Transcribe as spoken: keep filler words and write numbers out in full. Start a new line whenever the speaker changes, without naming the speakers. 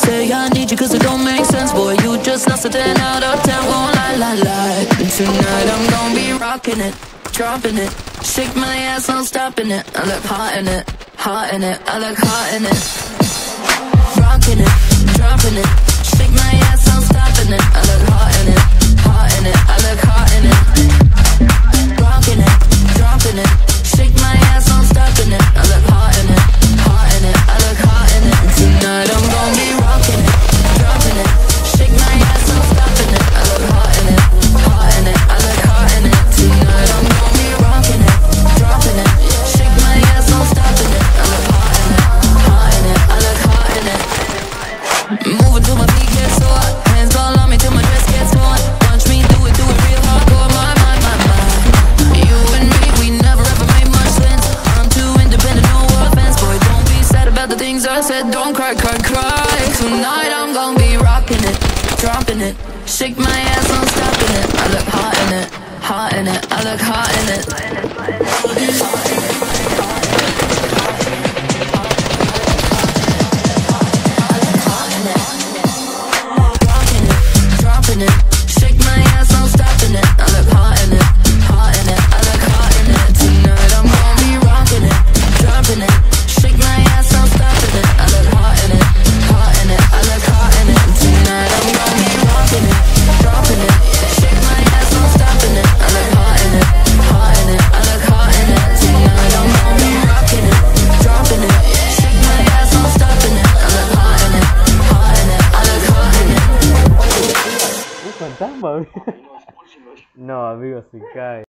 Say I need you cause it don't make sense. Boy, you just lost a ten out of ten. Won't lie, lie, lie. And tonight I'm gonna be rocking it, dropping it. Shake my ass, no stopping it. I look hot in it, hot in it. I look hot in it. Rocking it, dropping it. Shake my ass, no stopping it. I look hot in it, hot in it. I look hot in it. Rocking it, dropping it. Shake my ass, no stopping it. I look hot in it, hot in it. I look hot in it. Tonight I'm gonna be rocking it, dropping it. Shake my ass, no stopping it. I look hot in it, hot in it. I look hot in it. Tonight I'm gonna be rocking it, dropping it. Shake my ass, no stopping it. I look hot in it, hot in it. I look hot in it. Moving till my feet get sore. Hands all on me till my dress gets torn. Watch me do it, do it real hardcore. My, my, my, my. You and me, we never ever made much sense. I'm too independent, no offense. Boy, don't be sad about the things I said. Don't cry, cry, cry. Tonight I'm gonna be rocking it, dropping it. Shake my ass, no stopping it. I look hot in it, hot in it. I look hot in it. Shake my ass, no stopping it. I look hot in it, hot in it. I look hot in it. Tonight I'm gonna be rocking it, dropping it. Shake my ass, no stopping it. I look hot in it, hot in it. I look hot in it. Tonight I'm gonna be rocking it, dropping it. Shake my ass, no stopping it. I look hot in it, hot in it. I look hot in it. Tonight I'm gonna be rocking it, dropping it. Shake my ass, no stopping it. I look hot in it, hot in it. I look hot in it.
Fantasma. No, amigo, se cae.